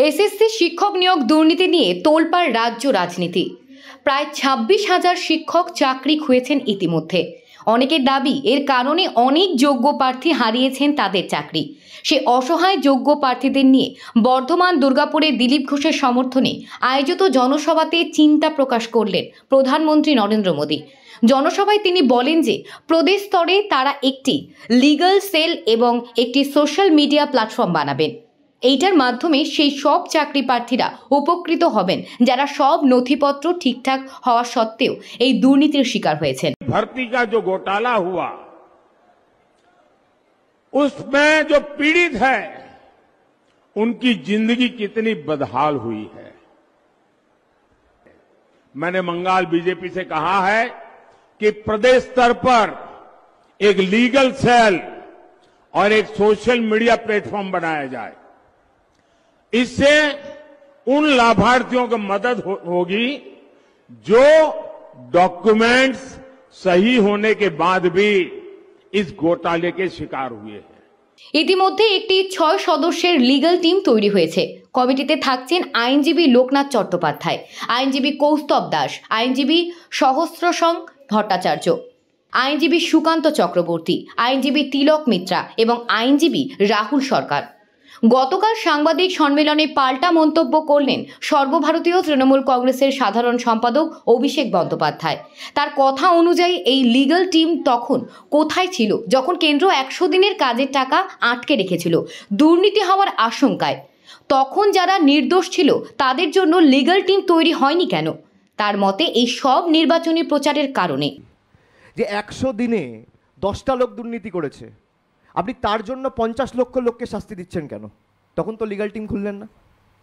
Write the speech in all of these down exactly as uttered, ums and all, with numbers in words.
SSC শিক্ষক নিয়োগ দুর্নীতি নিয়ে তোলপাড় রাজ্য রাজনীতি। প্রায় ছাব্বিশ হাজার শিক্ষক চাকরি খুঁয়েছেন ইতিমধ্যে। অনেকের দাবি এর কারণে অনেক যোগ্য প্রার্থী হারিয়েছেন তাদের চাকরি। সে অসহায় যোগ্য প্রার্থীদের নিয়ে বর্ধমান দুর্গাপুরে দিলীপ ঘোষের সমর্থনে আয়োজিত জনসভাতে চিন্তা প্রকাশ করলেন প্রধানমন্ত্রী নরেন্দ্র মোদী। জনসভায় তিনি বলেন যে প্রদেশ স্তরে তারা একটি লিগ্যাল সেল এবং একটি সোশ্যাল মিডিয়া প্ল্যাটফর্ম বানাবেন। এইটার মাধ্যমে সেই সব চাকরি প্রার্থীরা উপকৃত হবেন যারা সব নথিপত্র ঠিকঠাক হওয়া সত্ত্বেও এই দুর্নীতির শিকার হয়েছেন। भर्ती का जो घोटाला हुआ उसमें जो पीड़ित है उनकी जिंदगी कितनी बदहाल हुई है। मैंने बंगाल बीजेपी से कहा है कि प्रदेश स्तर पर एक लीगल सेल और एक सोशल मीडिया प्लेटफॉर्म बनाया जाए। इससे उन लाभार्थियों को मदद हो, होगी जो डॉक्यूमेंट्स सही होने के बाद भी इस घोटाले के शिकार हुए हैं। ইতিমধ্যে একটি ছয় সদস্যের লিগ্যাল টিম তৈরি হয়েছে। কমিটিতে থাকছেন আইনজীবী লোকনাথ চট্টোপাধ্যায়, আইনজীবী কৌস্তব দাস, আইনজীবী সহস্রসং ভট্টাচার্য, আইনজীবী সুকান্ত চক্রবর্তী, আইনজীবী তিলক মিত্রা এবং আইনজীবী রাহুল সরকার। গতকাল সাংবাদিক সম্মেলনে পাল্টা মন্তব্য করলেন সর্বভারতীয় তৃণমূল কংগ্রেসের সাধারণ সম্পাদক অভিষেক বন্দ্যোপাধ্যায়। তার কথা অনুযায়ী এই লিগ্যাল টিম তখন কোথায় ছিল যখন কেন্দ্র একশো দিনের কাজের টাকা আটকে রেখেছিল দুর্নীতি হওয়ার আশঙ্কায়? তখন যারা নির্দোষ ছিল তাদের জন্য লিগ্যাল টিম তৈরি হয়নি কেন? তার মতে এই সব নির্বাচনী প্রচারের কারণে। যে একশো দিনে দশটা লোক দুর্নীতি করেছে, আপনি তার জন্য পঞ্চাশ লক্ষ লোককে শাস্তি দিচ্ছেন কেন? তখন তো লিগ্যাল টিম খুললেন না।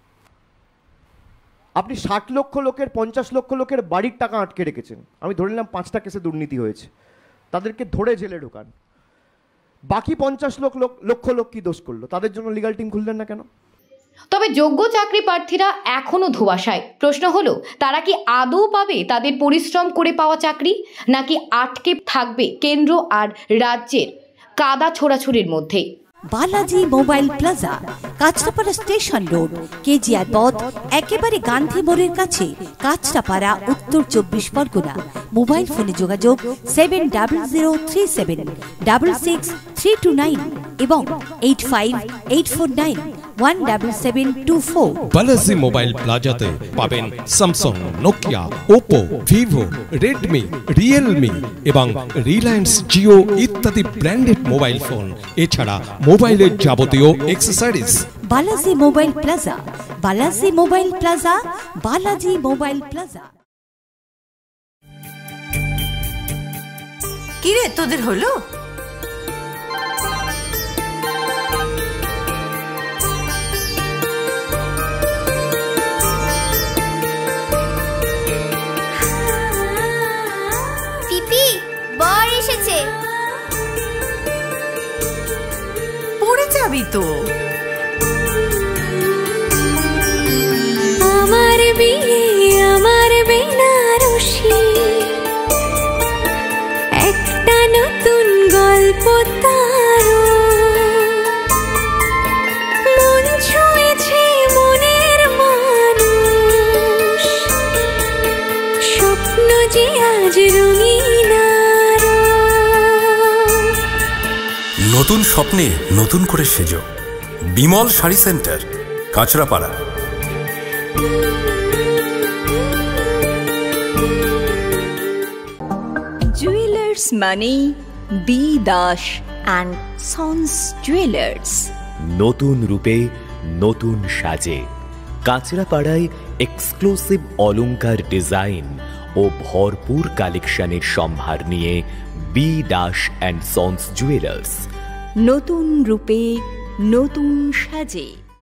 আপনি ষাট লক্ষ লোকের পঞ্চাশ লক্ষ লোকের বাড়ির টাকা আটকে রেখেছেন। আমি ধরে নিলাম পাঁচটা কেসে দুর্নীতি হয়েছে, তাদেরকে ধরে জেলে ঢোকান। বাকি পঞ্চাশ লক্ষ লোক লক্ষ লোক কি দোষ করলো? তাদের জন্য লিগ্যাল টিম খুললেন না কেন? তবে যোগ্য চাকরি প্রার্থীরা এখনো ধোঁয়াশায়। প্রশ্ন হলো, তারা কি আদৌ পাবে তাদের পরিশ্রম করে পাওয়া চাকরি, নাকি আটকে থাকবে কেন্দ্র আর রাজ্যের কাদা ছোড়াছুড়ির মধ্যে? Balaji mobile plaza, Kanchrapara station road, KGR পথ, একেবারে গান্ধী মোড়ের কাছে, কাঁচরাপাড়া, উত্তর চব্বিশ পরগনা। মোবাইল ফোনে যোগাযোগ seven double zero three seven double six three two nine এবং eight five eight four nine one double seven two four. Balaji mobile প্লাজাতে পাবেন Samsung, Nokia, Oppo, Vivo, Redmi, Realme এবং রিলায়েন্স জিও ইত্যাদি ব্র্যান্ডেড মোবাইল ফোন, এছাড়া মোবাইলের যাবতীয় accessories. Balaji mobile plaza, Balaji mobile plaza, Balaji mobile plaza. কি রে, তোদের হলো? পিপি, বর এসেছে। পড়ে যাবি তো। আমার বিয়ে, আমার বেনারসি, একটা নতুন গল্প তার, মন ছুঁয়েছে মনের মানুষ, স্বপ্ন যে আজ রঙিন। নতুন স্বপ্নে নতুন করে সেজো। বিমল শাড়ি সেন্টার, কাঁচরাপাড়া। জুয়েলার্স মানে B Das and sons jewellers. নতুন রূপে নতুন সাজে কাঁচরাপাড়ায় এক্সক্লুসিভ অলংকার ডিজাইন ও ভরপুর কালেকশনের সম্ভার নিয়ে B Das and sons jewellers. নতুন রূপে নতুন সাজে।